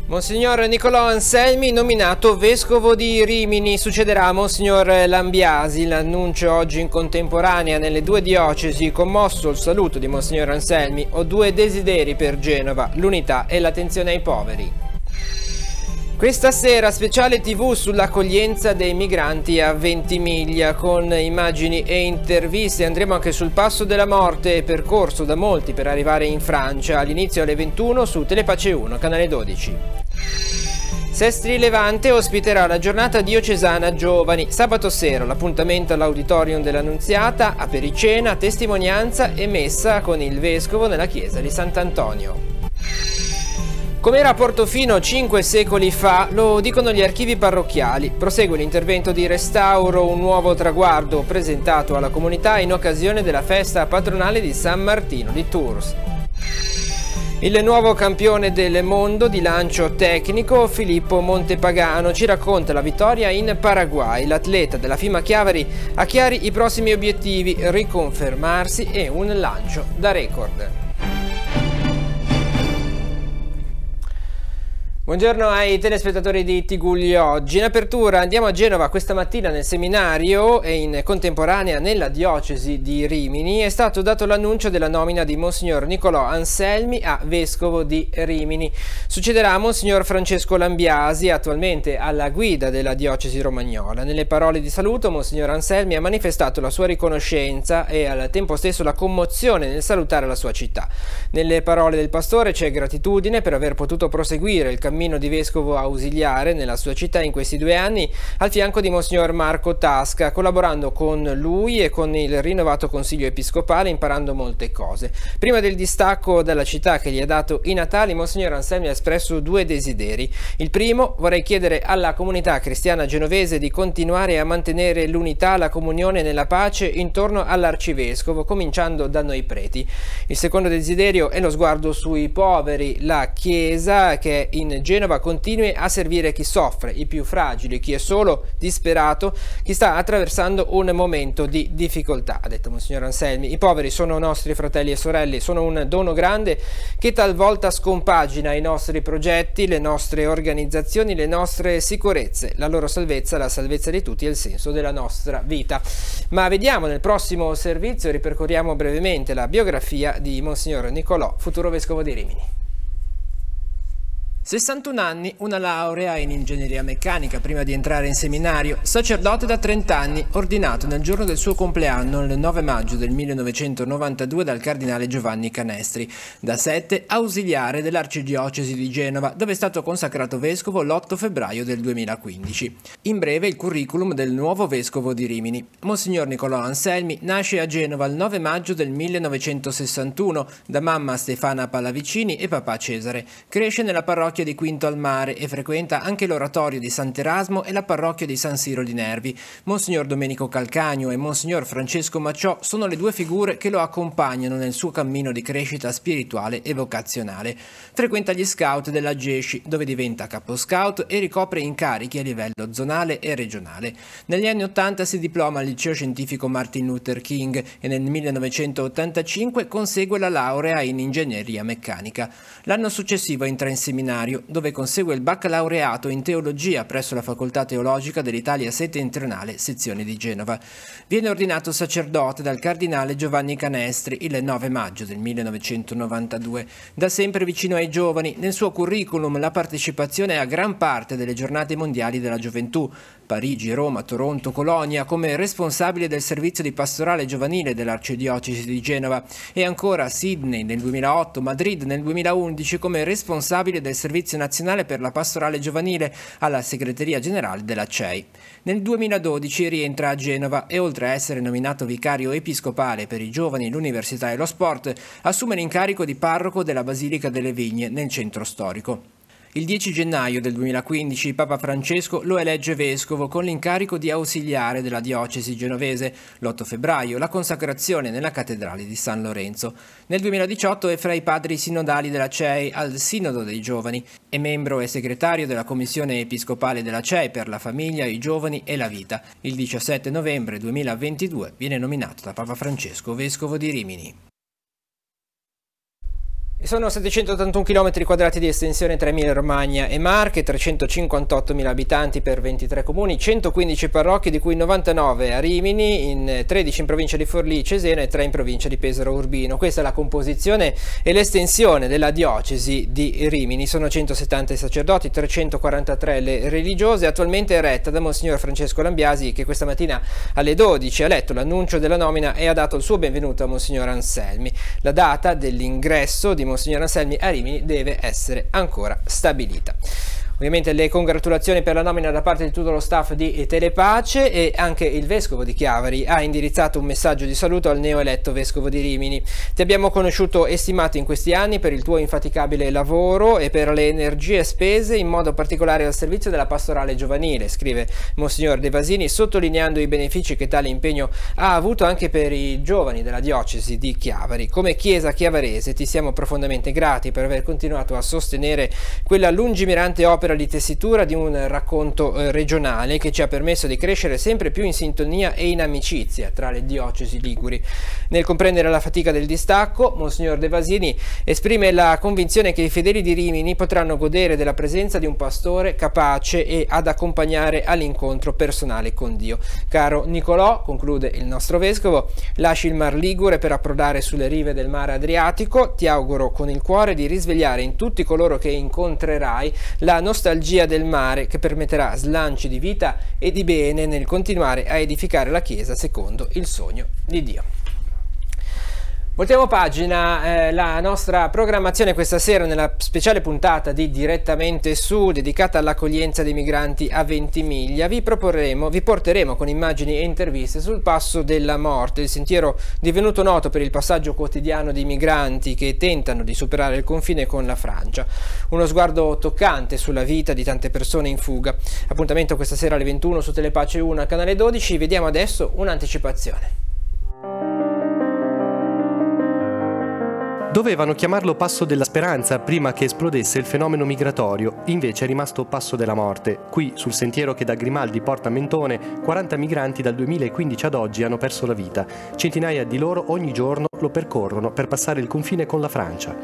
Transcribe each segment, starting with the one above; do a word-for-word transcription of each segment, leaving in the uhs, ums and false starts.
Monsignor Nicolò Anselmi nominato vescovo di Rimini, succederà a Monsignor Lambiasi. L'annuncio oggi in contemporanea nelle due diocesi, commosso il saluto di Monsignor Anselmi. Ho due desideri per Genova, l'unità e l'attenzione ai poveri. Questa sera speciale tivù sull'accoglienza dei migranti a Ventimiglia, con immagini e interviste. Andremo anche sul Passo della Morte, percorso da molti per arrivare in Francia, all'inizio alle ventuno su Telepace uno, canale dodici. Sestri Levante ospiterà la giornata diocesana giovani. Sabato sera l'appuntamento all'Auditorium dell'Annunziata, apericena, testimonianza e messa con il vescovo nella chiesa di Sant'Antonio. Com'era a Portofino cinque secoli fa, lo dicono gli archivi parrocchiali. Prosegue l'intervento di restauro, un nuovo traguardo presentato alla comunità in occasione della festa patronale di San Martino di Tours. Il nuovo campione del mondo di lancio tecnico, Filippo Montepagano, ci racconta la vittoria in Paraguay. L'atleta della Fima Chiavari ha chiari i prossimi obiettivi, riconfermarsi e un lancio da record. Buongiorno ai telespettatori di Tigulli Oggi. In apertura andiamo a Genova questa mattina nel seminario e in contemporanea nella diocesi di Rimini è stato dato l'annuncio della nomina di Monsignor Nicolò Anselmi a vescovo di Rimini. Succederà a Monsignor Francesco Lambiasi, attualmente alla guida della diocesi romagnola. Nelle parole di saluto Monsignor Anselmi ha manifestato la sua riconoscenza e al tempo stesso la commozione nel salutare la sua città. Nelle parole del pastore c'è gratitudine per aver potuto proseguire il cammino di vescovo ausiliare nella sua città in questi due anni al fianco di Monsignor Marco Tasca, collaborando con lui e con il rinnovato Consiglio Episcopale, imparando molte cose. Prima del distacco dalla città che gli ha dato i Natali, Monsignor Anselmi ha espresso due desideri. Il primo: vorrei chiedere alla comunità cristiana genovese di continuare a mantenere l'unità, la comunione nella pace intorno all'arcivescovo, cominciando da noi preti. Il secondo desiderio è lo sguardo sui poveri, la Chiesa che in Genova continui a servire chi soffre, i più fragili, chi è solo, disperato, chi sta attraversando un momento di difficoltà, ha detto Monsignor Anselmi. I poveri sono nostri fratelli e sorelle, sono un dono grande che talvolta scompagina i nostri progetti, le nostre organizzazioni, le nostre sicurezze. La loro salvezza, la salvezza di tutti, è il senso della nostra vita. Ma vediamo nel prossimo servizio, ripercorriamo brevemente la biografia di Monsignor Nicolò, futuro vescovo di Rimini. sessantuno anni, una laurea in ingegneria meccanica prima di entrare in seminario, sacerdote da trenta anni, ordinato nel giorno del suo compleanno, il nove maggio del millenovecentonovantadue dal cardinale Giovanni Canestri, da sette ausiliare dell'arcidiocesi di Genova, dove è stato consacrato vescovo l'otto febbraio del duemilaquindici. In breve il curriculum del nuovo vescovo di Rimini. Monsignor Nicolò Anselmi nasce a Genova il nove maggio del millenovecentosessantuno da mamma Stefana Pallavicini e papà Cesare. Cresce nella parrocchia di Quinto al Mare e frequenta anche l'oratorio di Sant'Erasmo e la parrocchia di San Siro di Nervi. Monsignor Domenico Calcagno e Monsignor Francesco Macciò sono le due figure che lo accompagnano nel suo cammino di crescita spirituale e vocazionale. Frequenta gli scout della Gesci, dove diventa capo scout e ricopre incarichi a livello zonale e regionale. Negli anni Ottanta si diploma al liceo scientifico Martin Luther King e nel millenovecentottantacinque consegue la laurea in ingegneria meccanica. L'anno successivo entra in seminario, dove consegue il baccalaureato in teologia presso la Facoltà Teologica dell'Italia Settentrionale, sezione di Genova. Viene ordinato sacerdote dal cardinale Giovanni Canestri il nove maggio del millenovecentonovantadue. Da sempre vicino ai giovani, nel suo curriculum la partecipazione a gran parte delle giornate mondiali della gioventù, Parigi, Roma, Toronto, Colonia, come responsabile del servizio di pastorale giovanile dell'arcidiocesi di Genova, e ancora Sydney nel duemilaotto, Madrid nel duemilaundici come responsabile del servizio nazionale per la pastorale giovanile alla segreteria generale della C E I. Nel duemiladodici rientra a Genova e, oltre a essere nominato vicario episcopale per i giovani, l'università e lo sport, assume l'incarico di parroco della Basilica delle Vigne nel centro storico. Il dieci gennaio del duemilaquindici Papa Francesco lo elegge vescovo con l'incarico di ausiliare della diocesi genovese. L'otto febbraio la consacrazione nella cattedrale di San Lorenzo. Nel duemiladiciotto è fra i padri sinodali della C E I al Sinodo dei Giovani. È membro e segretario della Commissione Episcopale della C E I per la famiglia, i giovani e la vita. Il diciassette novembre duemilaventidue viene nominato da Papa Francesco vescovo di Rimini. Sono settecentottantuno chilometri quadrati di estensione tra Emilia Romagna e Marche, trecentocinquantottomila abitanti per ventitré comuni, centoquindici parrocchie, di cui novantanove a Rimini, in tredici in provincia di Forlì, Cesena e tre in provincia di Pesaro Urbino. Questa è la composizione e l'estensione della diocesi di Rimini. Sono centosettanta i sacerdoti, trecentoquarantatré le religiose. Attualmente è retta da Monsignor Francesco Lambiasi, che questa mattina alle dodici ha letto l'annuncio della nomina e ha dato il suo benvenuto a Monsignor Anselmi. La data dell'ingresso di Monsignor Anselmi a Rimini deve essere ancora stabilita. Ovviamente le congratulazioni per la nomina da parte di tutto lo staff di Telepace, e anche il vescovo di Chiavari ha indirizzato un messaggio di saluto al neoeletto vescovo di Rimini. Ti abbiamo conosciuto e stimato in questi anni per il tuo infaticabile lavoro e per le energie spese, in modo particolare al servizio della pastorale giovanile, scrive Monsignor De Vasini, sottolineando i benefici che tale impegno ha avuto anche per i giovani della diocesi di Chiavari. Come Chiesa chiavarese ti siamo profondamente grati per aver continuato a sostenere quella lungimirante opera di tessitura di un racconto eh, regionale che ci ha permesso di crescere sempre più in sintonia e in amicizia tra le diocesi liguri. Nel comprendere la fatica del distacco, Monsignor De Vasini esprime la convinzione che i fedeli di Rimini potranno godere della presenza di un pastore capace e ad accompagnare all'incontro personale con Dio. Caro Nicolò, conclude il nostro vescovo, lasci il Mar Ligure per approdare sulle rive del mare Adriatico. Ti auguro con il cuore di risvegliare in tutti coloro che incontrerai la nostalgia del mare, che permetterà slanci di vita e di bene nel continuare a edificare la Chiesa secondo il sogno di Dio. Voltiamo pagina, eh, la nostra programmazione questa sera nella speciale puntata di Direttamente Su, dedicata all'accoglienza dei migranti a Ventimiglia. Vi proporremo, vi porteremo con immagini e interviste sul Passo della Morte, il sentiero divenuto noto per il passaggio quotidiano di migranti che tentano di superare il confine con la Francia. Uno sguardo toccante sulla vita di tante persone in fuga. Appuntamento questa sera alle ventuno su Telepace uno, canale dodici. Vediamo adesso un'anticipazione. Dovevano chiamarlo Passo della Speranza prima che esplodesse il fenomeno migratorio, invece è rimasto Passo della Morte. Qui, sul sentiero che da Grimaldi porta a Mentone, quaranta migranti dal duemilaquindici ad oggi hanno perso la vita. Centinaia di loro ogni giorno lo percorrono per passare il confine con la Francia.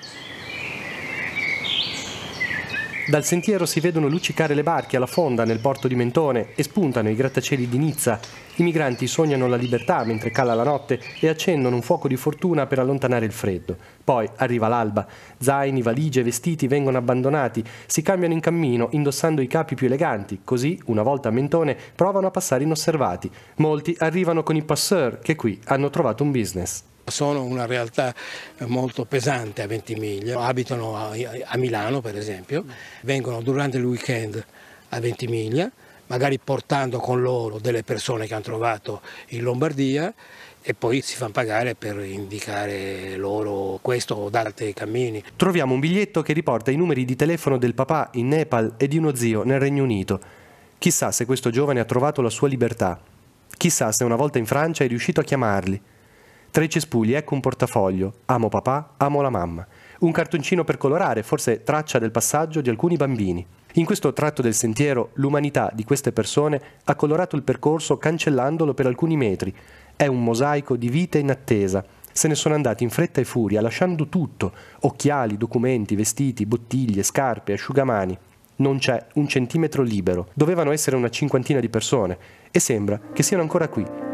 Dal sentiero si vedono luccicare le barche alla fonda nel porto di Mentone e spuntano i grattacieli di Nizza. I migranti sognano la libertà mentre cala la notte e accendono un fuoco di fortuna per allontanare il freddo. Poi arriva l'alba. Zaini, valigie, vestiti vengono abbandonati, si cambiano in cammino indossando i capi più eleganti, così, una volta a Mentone, provano a passare inosservati. Molti arrivano con i passeur che qui hanno trovato un business. Sono una realtà molto pesante a Ventimiglia, abitano a, a Milano per esempio, vengono durante il weekend a Ventimiglia, magari portando con loro delle persone che hanno trovato in Lombardia e poi si fanno pagare per indicare loro questo o altri cammini. Troviamo un biglietto che riporta i numeri di telefono del papà in Nepal e di uno zio nel Regno Unito. Chissà se questo giovane ha trovato la sua libertà. Chissà se una volta in Francia è riuscito a chiamarli. Tra i cespugli ecco un portafoglio, amo papà, amo la mamma. Un cartoncino per colorare, forse traccia del passaggio di alcuni bambini. In questo tratto del sentiero l'umanità di queste persone ha colorato il percorso cancellandolo per alcuni metri. È un mosaico di vite in attesa. Se ne sono andati in fretta e furia, lasciando tutto: occhiali, documenti, vestiti, bottiglie, scarpe, asciugamani. Non c'è un centimetro libero. Dovevano essere una cinquantina di persone e sembra che siano ancora qui.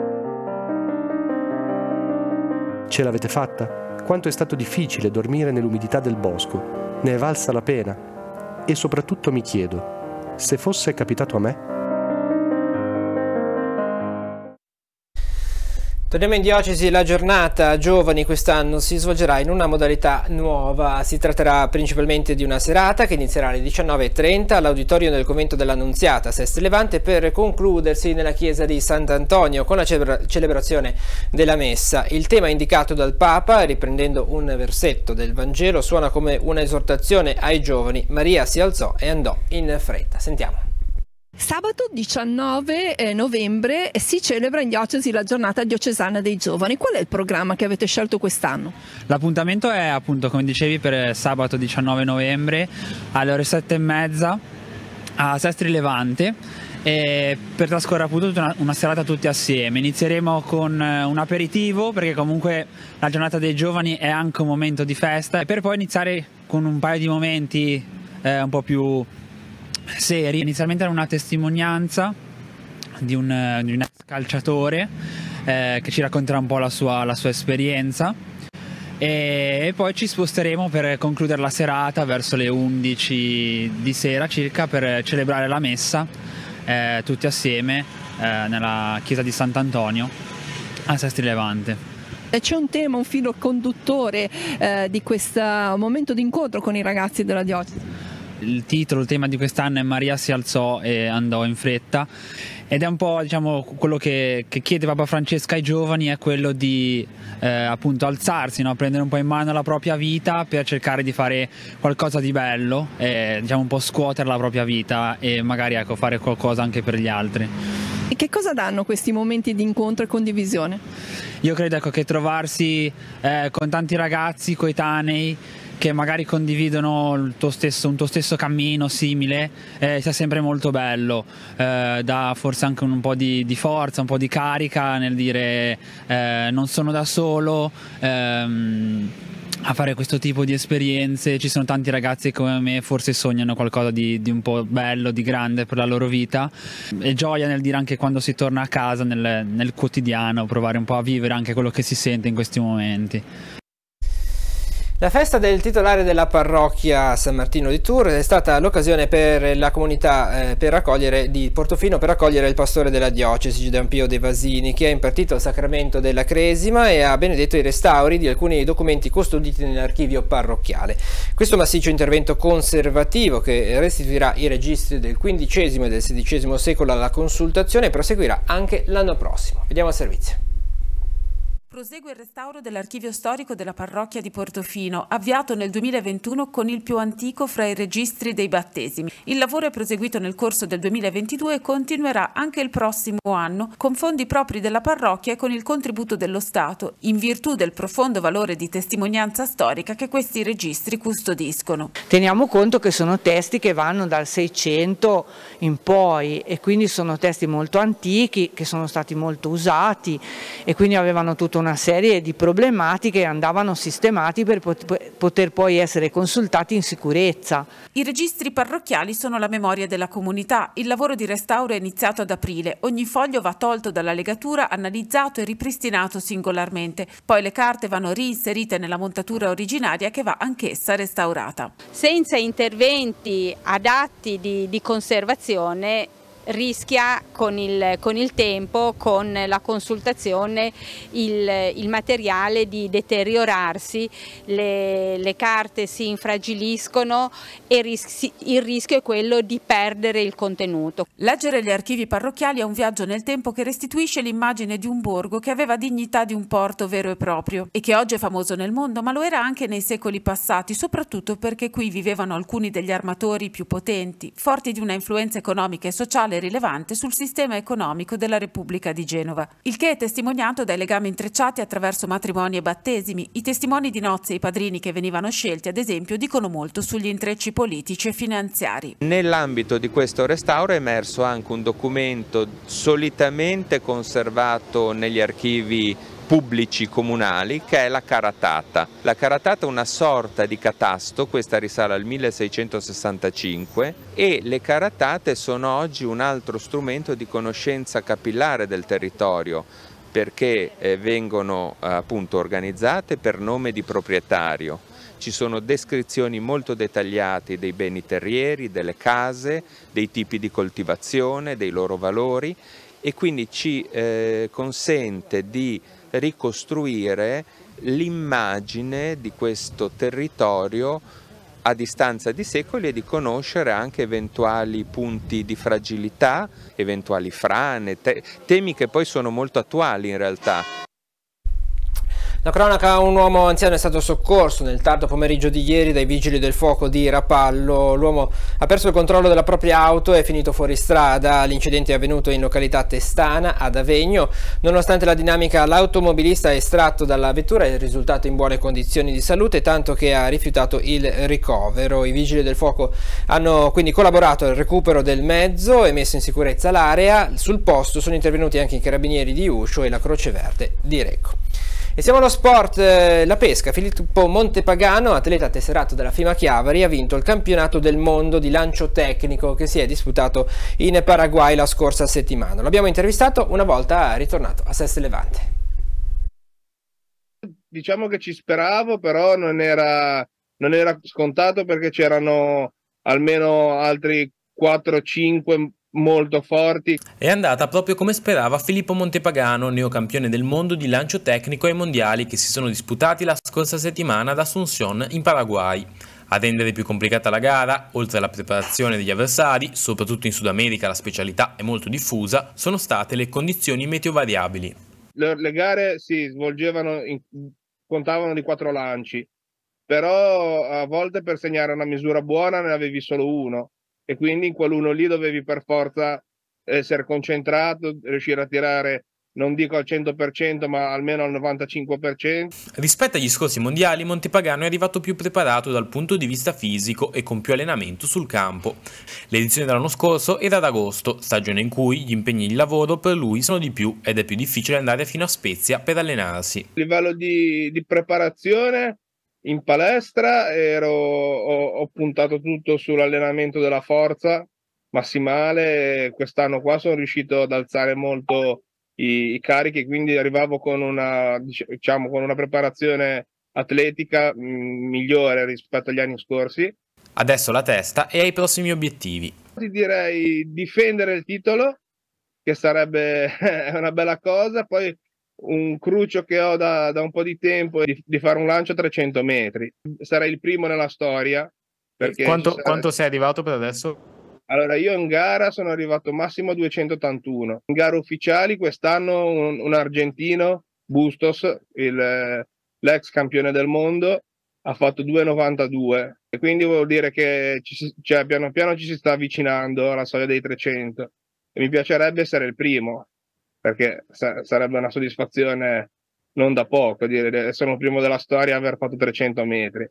Ce l'avete fatta? Quanto è stato difficile dormire nell'umidità del bosco. Ne è valsa la pena. E soprattutto mi chiedo, se fosse capitato a me? Torniamo in diocesi. La giornata giovani quest'anno si svolgerà in una modalità nuova. Si tratterà principalmente di una serata che inizierà alle diciannove e trenta all'auditorio del convento dell'Annunziata a Seste Levante per concludersi nella chiesa di Sant'Antonio con la celebrazione della messa. Il tema indicato dal Papa, riprendendo un versetto del Vangelo, suona come una esortazione ai giovani. Maria si alzò e andò in fretta. Sentiamo. Sabato diciannove novembre si celebra in diocesi la giornata diocesana dei giovani. Qual è il programma che avete scelto quest'anno? L'appuntamento è, appunto, come dicevi, per sabato diciannove novembre alle ore sette e mezza a Sestri Levante. e per trascorrere appunto una, una serata tutti assieme. Inizieremo con un aperitivo, perché comunque la giornata dei giovani è anche un momento di festa, e per poi iniziare con un paio di momenti eh, un po' più seri. Inizialmente era una testimonianza di un, di un ex calciatore eh, che ci racconterà un po' la sua, la sua esperienza, e, e poi ci sposteremo per concludere la serata verso le undici di sera circa per celebrare la messa eh, tutti assieme eh, nella chiesa di Sant'Antonio a Sestri Levante. C'è un tema, un filo conduttore eh, di questo momento di incontro con i ragazzi della diocesi? Il titolo, il tema di quest'anno è Maria si alzò e andò in fretta, ed è un po', diciamo, quello che, che chiede Papa Francesco ai giovani, è quello di eh, appunto alzarsi, no? Prendere un po' in mano la propria vita per cercare di fare qualcosa di bello, e, diciamo, un po' scuotere la propria vita e magari, ecco, fare qualcosa anche per gli altri. E che cosa danno questi momenti di incontro e condivisione? Io credo, ecco, che trovarsi eh, con tanti ragazzi coetanei che magari condividono il tuo stesso, un tuo stesso cammino simile, eh, sia sempre molto bello, eh, dà forse anche un po' di, di forza, un po' di carica nel dire eh, non sono da solo ehm, a fare questo tipo di esperienze. Ci sono tanti ragazzi come me, forse sognano qualcosa di, di un po' bello, di grande per la loro vita, e gioia nel dire anche quando si torna a casa, nel, nel quotidiano, provare un po' a vivere anche quello che si sente in questi momenti. La festa del titolare della parrocchia San Martino di Tours è stata l'occasione per la comunità eh, per accogliere, di Portofino per accogliere il pastore della diocesi, Giudampio De Vasini, che ha impartito il sacramento della Cresima e ha benedetto i restauri di alcuni documenti custoditi nell'archivio parrocchiale. Questo massiccio intervento conservativo, che restituirà i registri del quindicesimo e del sedicesimo secolo alla consultazione, proseguirà anche l'anno prossimo. Vediamo il servizio. Prosegue il restauro dell'archivio storico della parrocchia di Portofino, avviato nel duemilaventuno con il più antico fra i registri dei battesimi. Il lavoro è proseguito nel corso del duemilaventidue e continuerà anche il prossimo anno con fondi propri della parrocchia e con il contributo dello Stato, in virtù del profondo valore di testimonianza storica che questi registri custodiscono. Teniamo conto che sono testi che vanno dal seicento in poi, e quindi sono testi molto antichi che sono stati molto usati, e quindi avevano tutta una serie di problematiche e andavano sistemati per poter poi essere consultati in sicurezza. I registri parrocchiali sono la memoria della comunità. Il lavoro di restauro è iniziato ad aprile. Ogni foglio va tolto dalla legatura, analizzato e ripristinato singolarmente. Poi le carte vanno reinserite nella montatura originaria, che va anch'essa restaurata. Senza interventi adatti di, di conservazione rischia con il, con il tempo, con la consultazione, il, il materiale di deteriorarsi, le, le carte si infragiliscono e rischi, il rischio è quello di perdere il contenuto. Leggere gli archivi parrocchiali è un viaggio nel tempo che restituisce l'immagine di un borgo che aveva dignità di un porto vero e proprio e che oggi è famoso nel mondo, ma lo era anche nei secoli passati, soprattutto perché qui vivevano alcuni degli armatori più potenti, forti di una influenza economica e sociale rilevante sul sistema economico della Repubblica di Genova, il che è testimoniato dai legami intrecciati attraverso matrimoni e battesimi. I testimoni di nozze e i padrini che venivano scelti, ad esempio, dicono molto sugli intrecci politici e finanziari. Nell'ambito di questo restauro è emerso anche un documento solitamente conservato negli archivi pubblici comunali, che è la caratata. La caratata è una sorta di catasto, questa risale al milleseicentosessantacinque, e le caratate sono oggi un altro strumento di conoscenza capillare del territorio, perché eh, vengono eh, appunto organizzate per nome di proprietario. Ci sono descrizioni molto dettagliate dei beni terrieri, delle case, dei tipi di coltivazione, dei loro valori, e quindi ci eh, consente di ricostruire l'immagine di questo territorio a distanza di secoli e di conoscere anche eventuali punti di fragilità, eventuali frane, te- temi che poi sono molto attuali in realtà. La cronaca: un uomo anziano è stato soccorso nel tardo pomeriggio di ieri dai vigili del fuoco di Rapallo. L'uomo ha perso il controllo della propria auto e è finito fuori strada. L'incidente è avvenuto in località Testana, ad Avegno. Nonostante la dinamica, l'automobilista è estratto dalla vettura e è risultato in buone condizioni di salute, tanto che ha rifiutato il ricovero. I vigili del fuoco hanno quindi collaborato al recupero del mezzo e messo in sicurezza l'area. Sul posto sono intervenuti anche i carabinieri di Uscio e la Croce Verde di Recco. E siamo allo sport, eh, la pesca. Filippo Montepagano, atleta tesserato della FIMA Chiavari, ha vinto il campionato del mondo di lancio tecnico che si è disputato in Paraguay la scorsa settimana. L'abbiamo intervistato una volta ritornato a Seste Levante. Diciamo che ci speravo, però non era, non era scontato, perché c'erano almeno altri quattro cinque molto forti. È andata proprio come sperava Filippo Montepagano, neocampione del mondo di lancio tecnico ai mondiali che si sono disputati la scorsa settimana ad Asunción in Paraguay. A rendere più complicata la gara, oltre alla preparazione degli avversari, soprattutto in Sud America la specialità è molto diffusa, sono state le condizioni meteo variabili. Le, le gare si svolgevano, in, contavano di quattro lanci, però a volte per segnare una misura buona ne avevi solo uno. E quindi in quell'uno lì dovevi per forza essere concentrato, riuscire a tirare, non dico al cento per cento, ma almeno al novantacinque per cento. Rispetto agli scorsi mondiali, Montepagano è arrivato più preparato dal punto di vista fisico e con più allenamento sul campo. L'edizione dell'anno scorso era ad agosto, stagione in cui gli impegni di lavoro per lui sono di più ed è più difficile andare fino a Spezia per allenarsi. A livello di, di preparazione, in palestra ero, ho, ho puntato tutto sull'allenamento della forza massimale. Quest'anno qua sono riuscito ad alzare molto i, i carichi, quindi arrivavo con una, diciamo, con una preparazione atletica mh, migliore rispetto agli anni scorsi. Adesso la testa è ai prossimi obiettivi. Ti direi difendere il titolo, che sarebbe una bella cosa. Poi un cruccio che ho da, da un po' di tempo è di, di fare un lancio a trecento metri. Sarei il primo nella storia. Perché quanto, sarà... quanto sei arrivato per adesso? Allora, io in gara sono arrivato massimo a duecentottantuno. In gare ufficiali quest'anno un, un argentino, Bustos, il, l'ex campione del mondo, ha fatto due novantadue. E quindi vuol dire che ci si, cioè, piano piano ci si sta avvicinando alla soglia dei trecento. E mi piacerebbe essere il primo, perché sarebbe una soddisfazione non da poco dire essere il primo della storia e aver fatto trecento metri.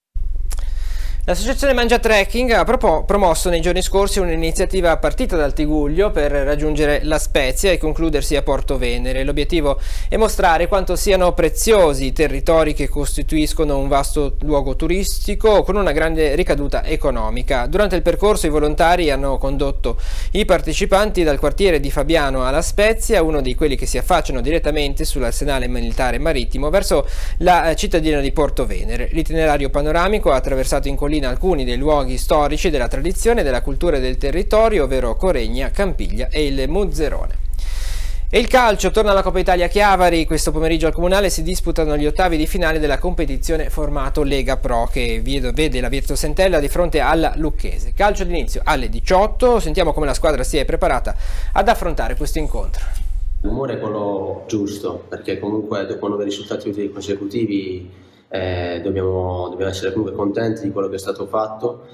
L'associazione Mangia Trekking ha promosso nei giorni scorsi un'iniziativa partita dal Tiguglio per raggiungere La Spezia e concludersi a Porto Venere. L'obiettivo è mostrare quanto siano preziosi i territori che costituiscono un vasto luogo turistico con una grande ricaduta economica. Durante il percorso i volontari hanno condotto i partecipanti dal quartiere di Fabiano a La Spezia, uno di quelli che si affacciano direttamente sull'arsenale militare marittimo, verso la cittadina di Porto Venere. L'itinerario panoramico ha attraversato in collina alcuni dei luoghi storici della tradizione e della cultura del territorio, ovvero Coregna, Campiglia e il Muzzerone. E il calcio torna alla Coppa Italia Chiavari. Questo pomeriggio al Comunale si disputano gli ottavi di finale della competizione formato Lega Pro, che vede la Virtus Entella di fronte alla Lucchese. Calcio d'inizio alle diciotto. Sentiamo come la squadra si è preparata ad affrontare questo incontro. L'umore è quello giusto, perché comunque dopo nove risultati utili consecutivi Eh, dobbiamo, dobbiamo essere comunque contenti di quello che è stato fatto.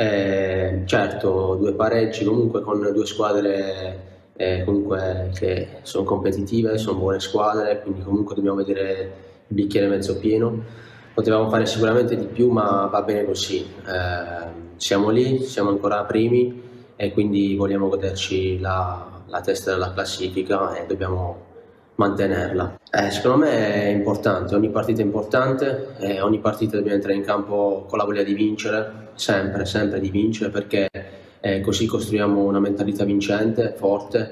Eh, certo, due pareggi comunque con due squadre eh, comunque che sono competitive, sono buone squadre, quindi comunque dobbiamo vedere il bicchiere mezzo pieno. Potevamo fare sicuramente di più, ma va bene così. Eh, siamo lì, siamo ancora primi e quindi vogliamo goderci la, la testa della classifica e dobbiamo mantenerla. Eh, secondo me è importante, ogni partita è importante, eh, ogni partita dobbiamo entrare in campo con la voglia di vincere, sempre, sempre di vincere, perché eh, così costruiamo una mentalità vincente, forte,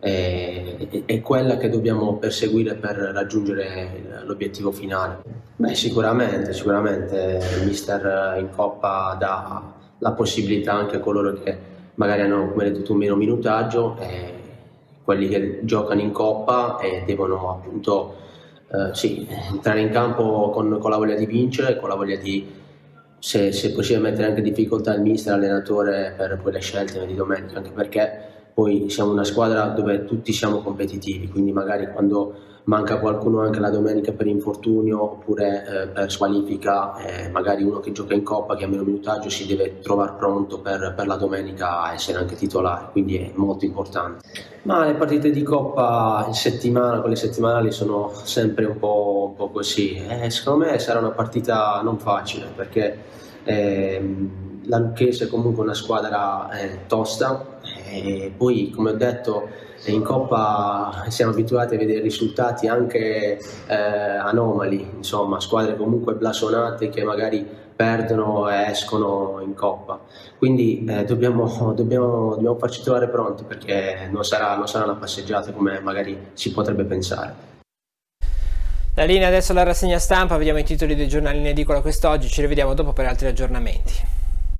e eh, quella che dobbiamo perseguire per raggiungere l'obiettivo finale. Beh, sicuramente, sicuramente il mister in Coppa dà la possibilità anche a coloro che magari hanno, come hai detto tu, meno minutaggio, eh, quelli che giocano in Coppa e devono appunto eh, sì, entrare in campo con, con la voglia di vincere, con la voglia di, se, se possibile, mettere anche in difficoltà il mister, l'allenatore per quelle scelte di domenica, anche perché poi siamo una squadra dove tutti siamo competitivi, quindi magari quando manca qualcuno anche la domenica per infortunio oppure eh, per squalifica, eh, magari uno che gioca in Coppa, che ha meno minutaggio, si deve trovare pronto per, per la domenica a essere anche titolare, quindi è molto importante. Ma le partite di Coppa in settimana, quelle settimanali, sono sempre un po', un po' così. Eh, secondo me sarà una partita non facile, perché eh, la Lucchese è comunque una squadra eh, tosta, e poi, come ho detto, in Coppa siamo abituati a vedere risultati anche eh, anomali, insomma, squadre comunque blasonate che magari perdono e escono in Coppa, quindi eh, dobbiamo, dobbiamo, dobbiamo farci trovare pronti, perché non sarà, non sarà una passeggiata come magari si potrebbe pensare. La linea adesso alla rassegna stampa, vediamo i titoli dei giornali in edicola quest'oggi, ci rivediamo dopo per altri aggiornamenti.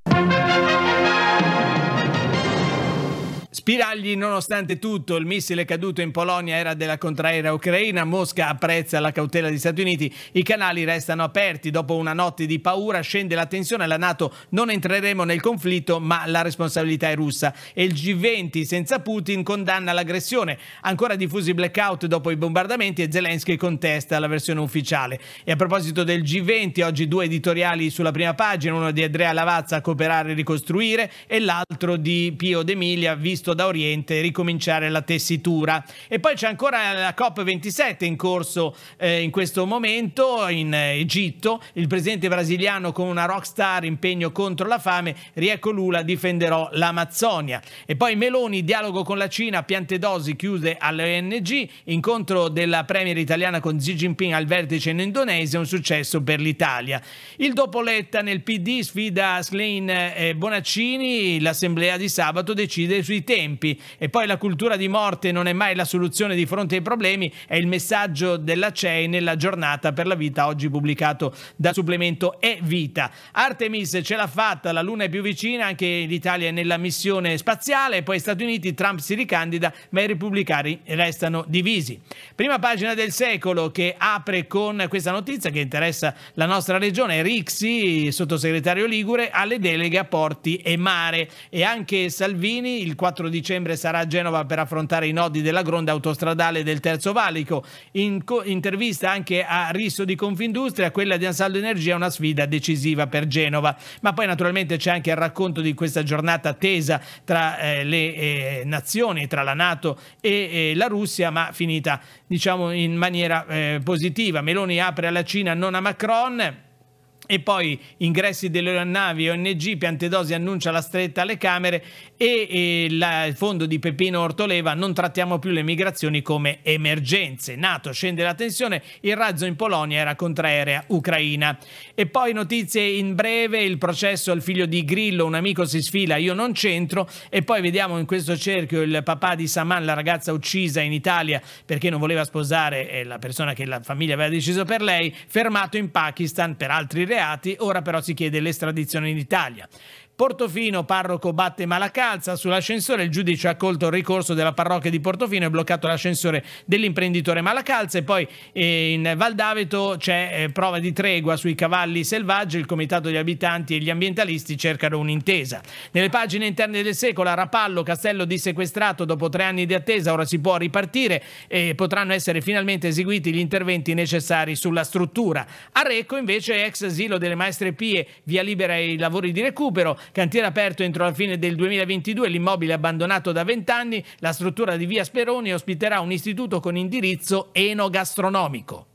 Spiragli, nonostante tutto, il missile caduto in Polonia era della contraerea ucraina, Mosca apprezza la cautela degli Stati Uniti, i canali restano aperti, dopo una notte di paura scende la tensione, la NATO non entreremo nel conflitto ma la responsabilità è russa e il G venti senza Putin condanna l'aggressione, ancora diffusi blackout dopo i bombardamenti e Zelensky contesta la versione ufficiale. E a proposito del G venti, oggi due editoriali sulla prima pagina, uno di Andrea Lavazza, Cooperare e ricostruire, e l'altro di Pio D'Emilia, Visto da Oriente, ricominciare la tessitura. E poi c'è ancora la COP ventisette in corso eh, in questo momento in eh, Egitto, il presidente brasiliano con una rockstar, impegno contro la fame, riecco Lula, difenderò l'Amazzonia. E poi Meloni, dialogo con la Cina, piante dosi chiuse alle O N G, incontro della premier italiana con Xi Jinping al vertice in Indonesia, un successo per l'Italia. Il dopo Letta nel P D sfida Schlein e Bonaccini, l'assemblea di sabato decide sui tempi. E poi la cultura di morte non è mai la soluzione di fronte ai problemi, è il messaggio della C E I nella giornata per la vita, oggi pubblicato dal supplemento E Vita. Artemis ce l'ha fatta, la Luna è più vicina, anche l'Italia è nella missione spaziale, e poi Stati Uniti, Trump si ricandida ma i repubblicani restano divisi. Prima pagina del Secolo che apre con questa notizia che interessa la nostra regione, Rixi, sottosegretario Ligure, alle deleghe a porti e mare, e anche Salvini il quattro dicembre sarà a Genova per affrontare i nodi della gronda autostradale del Terzo Valico. In intervista anche a Risso di Confindustria, quella di Ansaldo Energia è una sfida decisiva per Genova. Ma poi naturalmente c'è anche il racconto di questa giornata tesa tra eh, le eh, nazioni, tra la NATO e eh, la Russia, ma finita diciamo in maniera eh, positiva. Meloni apre alla Cina, non a Macron. E poi ingressi delle navi O N G, Piantedosi annuncia la stretta alle Camere e, e la, il fondo di Peppino Ortoleva, non trattiamo più le migrazioni come emergenze. NATO, scende la tensione, il razzo in Polonia era contraerea ucraina. E poi notizie in breve, il processo al figlio di Grillo, un amico si sfila, io non c'entro, e poi vediamo in questo cerchio il papà di Saman, la ragazza uccisa in Italia perché non voleva sposare eh, la persona che la famiglia aveva deciso per lei, fermato in Pakistan per altri reati, ora però si chiede l'estradizione in Italia. Portofino, parroco batte Malacalza, sull'ascensore il giudice ha accolto il ricorso della parrocchia di Portofino e bloccato l'ascensore dell'imprenditore Malacalza. E poi eh, in Val d'Aveto c'è eh, prova di tregua sui cavalli selvaggi, il comitato degli abitanti e gli ambientalisti cercano un'intesa. Nelle pagine interne del Secolo, a Rapallo, castello dissequestrato dopo tre anni di attesa, ora si può ripartire e potranno essere finalmente eseguiti gli interventi necessari sulla struttura. A Recco invece, ex asilo delle Maestre Pie, via libera ai lavori di recupero, cantiere aperto entro la fine del duemilaventidue, l'immobile abbandonato da vent'anni, la struttura di via Speroni ospiterà un istituto con indirizzo enogastronomico.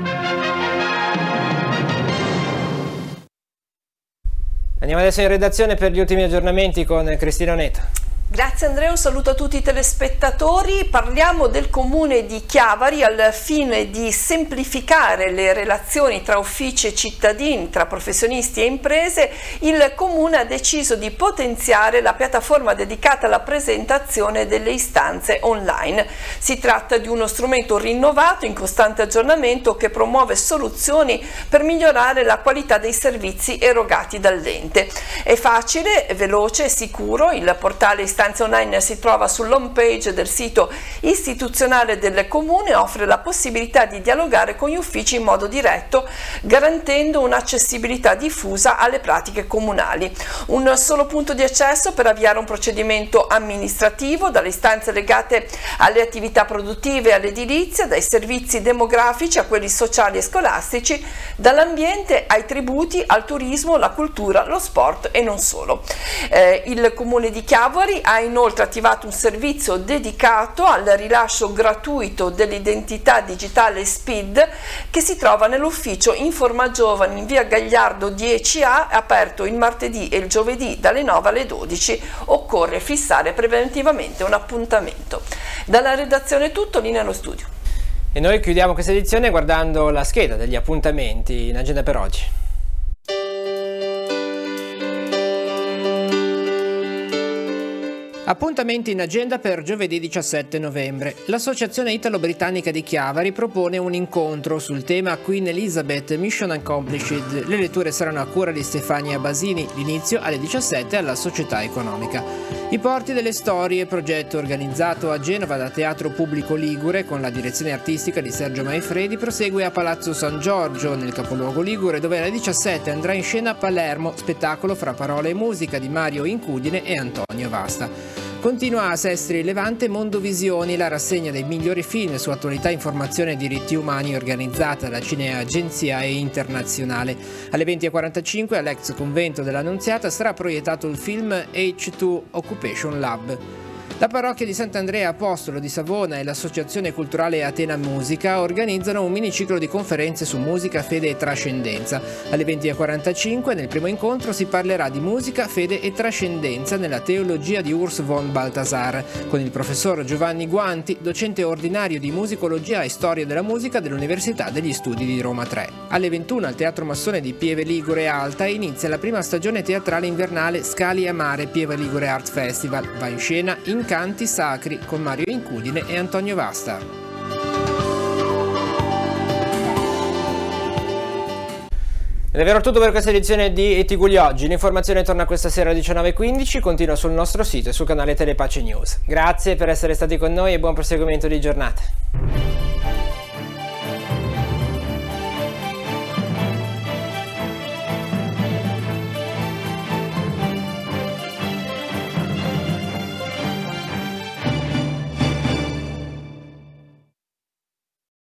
Andiamo adesso in redazione per gli ultimi aggiornamenti con Cristina Oneta. Grazie Andrea, un saluto a tutti i telespettatori. Parliamo del comune di Chiavari al fine di semplificare le relazioni tra uffici e cittadini, tra professionisti e imprese. Il comune ha deciso di potenziare la piattaforma dedicata alla presentazione delle istanze online. Si tratta di uno strumento rinnovato in costante aggiornamento che promuove soluzioni per migliorare la qualità dei servizi erogati dall'ente. È facile, veloce e sicuro il portale istanze L'istanza online si trova sull'home page del sito istituzionale del Comune e offre la possibilità di dialogare con gli uffici in modo diretto, garantendo un'accessibilità diffusa alle pratiche comunali. Un solo punto di accesso per avviare un procedimento amministrativo, dalle istanze legate alle attività produttive e all'edilizia, dai servizi demografici a quelli sociali e scolastici, dall'ambiente ai tributi, al turismo, la cultura, lo sport e non solo. Eh, il Comune di Chiavari ha inoltre attivato un servizio dedicato al rilascio gratuito dell'identità digitale S P I D che si trova nell'ufficio Informa Giovani in via Gagliardo dieci A, aperto il martedì e il giovedì dalle nove alle dodici. Occorre fissare preventivamente un appuntamento. Dalla redazione è tutto, linea allo studio. E noi chiudiamo questa edizione guardando la scheda degli appuntamenti in agenda per oggi. Appuntamenti in agenda per giovedì diciassette novembre. L'Associazione Italo-Britannica di Chiavari propone un incontro sul tema Queen Elizabeth Mission Accomplished. Le letture saranno a cura di Stefania Basini, l'inizio alle diciassette alla Società Economica. I Porti delle Storie, progetto organizzato a Genova da Teatro Pubblico Ligure con la direzione artistica di Sergio Maifredi, prosegue a Palazzo San Giorgio, nel capoluogo ligure, dove alle diciassette andrà in scena Palermo, spettacolo fra parole e musica di Mario Incudine e Antonio Vasta. Continua a Sestri Levante Mondovisioni, la rassegna dei migliori film su attualità, informazione e diritti umani organizzata da Cinea Agenzia e Internazionale. Alle venti e quarantacinque all'ex convento dell'Annunziata sarà proiettato il film H due Occupation Lab. La parrocchia di Sant'Andrea Apostolo di Savona e l'Associazione Culturale Atena Musica organizzano un miniciclo di conferenze su musica, fede e trascendenza. Alle venti e quarantacinque nel primo incontro si parlerà di musica, fede e trascendenza nella teologia di Urs von Balthasar, con il professor Giovanni Guanti, docente ordinario di musicologia e storia della musica dell'Università degli Studi di Roma tre. Alle ventuno al Teatro Massone di Pieve Ligure Alta inizia la prima stagione teatrale invernale Scali a Mare Pieve Ligure Art Festival. Va in scena in Canti Sacri con Mario Incudine e Antonio Vasta. Ed è davvero tutto per questa edizione di E T G U L I oggi. L'informazione torna questa sera alle diciannove e quindici, continua sul nostro sito e sul canale Telepace News. Grazie per essere stati con noi e buon proseguimento di giornata.